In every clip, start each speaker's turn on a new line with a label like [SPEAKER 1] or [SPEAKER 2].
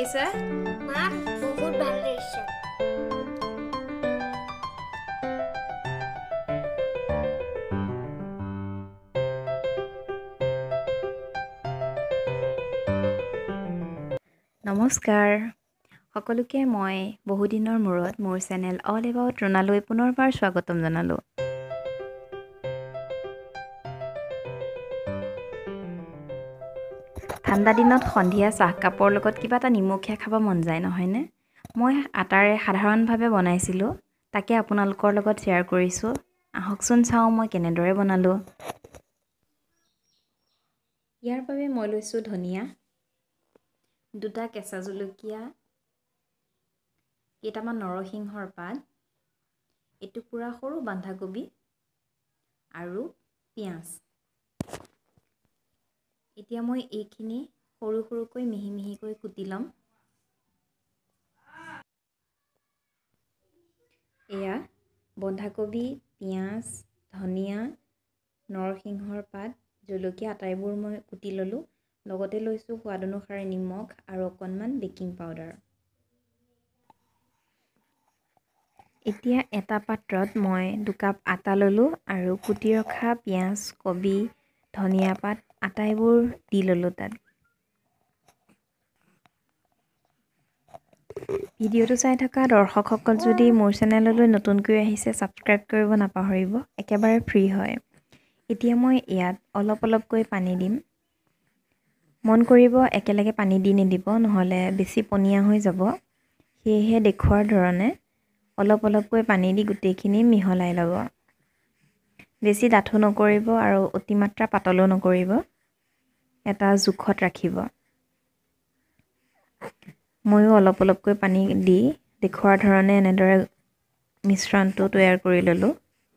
[SPEAKER 1] লাগিছে?
[SPEAKER 2] মা বহুত ভাল লাগিছে।
[SPEAKER 1] নমস্কাৰ সকলোকে মই বহুদিনৰ মূৰত মোৰ চেনেল অল এবাউট ৰুণালৈ পুনৰবাৰ স্বাগতম জনালোঁ। ঠাণ্ডা দিনত সন্ধিয়া চাহকাপৰ লগত কিবা এটা নিমখীয়া খাব মন যায় নহয়নে? মই আটাৰে সাধাৰণভাৱে বনাইছিলোঁ, তাকে আপোনালোকৰ লগত শ্বেয়াৰ কৰিছোঁ। আহকচোন চাওঁ মই কেনেদৰে বনালোঁ। ইয়াৰ বাবে মই লৈছোঁ ধনিয়া, 2টা কেঁচা জলকীয়া, কেইটামান নৰসিংহৰ পাত, এটুকুৰা সৰু বন্ধাকবি আৰু পিঁয়াজ। এতিয়া মই এইখিনি সৰু সৰুকৈ মিহি মিহিকৈ কুটি ল'ম। এয়া বন্ধাকবি, পিঁয়াজ, ধনিয়া, নৰসিংহৰ পাত, জলকীয়া আটাইবোৰ মই কুটি ল'লোঁ। লগতে লৈছোঁ সোৱাদ অনুসাৰে নিমখ আৰু অকণমান বেকিং পাউডাৰ। এতিয়া এটা পাত্ৰত মই 2 কাপ আটা ল'লোঁ আৰু কুটি ৰখা পিঁয়াজ, কবি, ধনিয়া পাত আটাইবোৰ দি ল'লোঁ তাত। ভিডিঅ'টো চাই থকা দৰ্শকসকল যদি মোৰ চেনেললৈ নতুনকৈ আহিছে ছাবস্ক্ৰাইব কৰিব নাপাহৰিব, একেবাৰে ফ্ৰী হয়। এতিয়া মই ইয়াত অলপ অলপকৈ পানী দিম। মন কৰিব একেলগে পানী দি নিদিব, নহ'লে বেছি পনীয়া হৈ যাব। সেয়েহে দেখুওৱাৰ ধৰণে অলপ অলপকৈ পানী দি গোটেইখিনি মিহলাই ল'ব। বেছি ডাঠো নকৰিব আৰু অতিমাত্ৰা পাতলো নকৰিব, এটা জোখত ৰাখিব। ময়ো অলপ অলপকৈ পানী দি দেখুওৱাৰ ধৰণে এনেদৰে মিশ্ৰণটো তৈয়াৰ কৰি ল'লোঁ।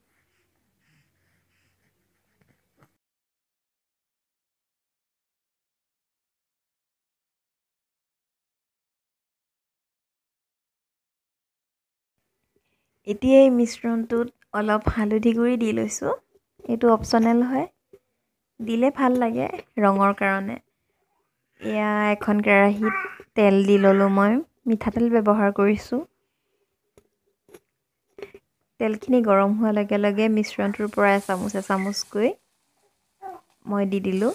[SPEAKER 1] এতিয়া এই মিশ্ৰণটোত অলপ হালধি গুড়ি দি লৈছোঁ। এইটো অপশ্যনেল হয়, দিলে ভাল লাগে ৰঙৰ কাৰণে। এয়া এখন কেৰাহীত তেল দি ল'লোঁ, মই মিঠাতেল ব্যৱহাৰ কৰিছোঁ। তেলখিনি গৰম হোৱাৰ লগে লগে মিশ্ৰণটোৰ পৰা এচামুচকৈ মই দি দিলোঁ।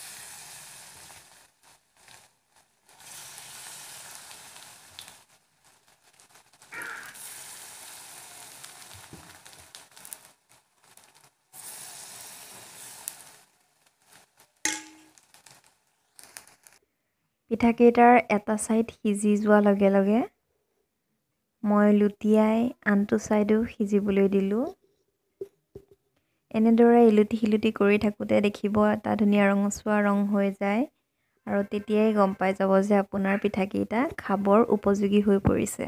[SPEAKER 1] পিঠাকেইটাৰ এটা ছাইড সিজি যোৱাৰ লগে লগে মই লুটিয়াই আনটো ছাইডো সিজিবলৈ দিলোঁ। এনেদৰে ইলুটি সিলুটি কৰি থাকোঁতে দেখিব এটা ধুনীয়া ৰঙচুৱা ৰং হৈ যায় আৰু তেতিয়াই গম পাই যাব যে আপোনাৰ পিঠাকেইটা খাবৰ উপযোগী হৈ পৰিছে।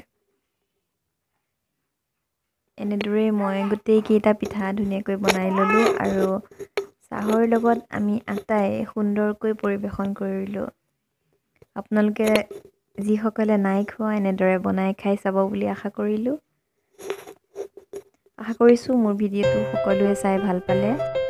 [SPEAKER 1] এনেদৰেই মই গোটেইকেইটা পিঠা ধুনীয়াকৈ বনাই ল'লোঁ আৰু চাহৰ লগত আমি আটাই সুন্দৰকৈ পৰিৱেশন কৰিলোঁ। আপোনালোকে যিসকলে নাই খোৱা এনেদৰে বনাই খাই চাব বুলি আশা কৰিছোঁ মোৰ ভিডিঅ'টো সকলোৱে চাই ভাল পালে।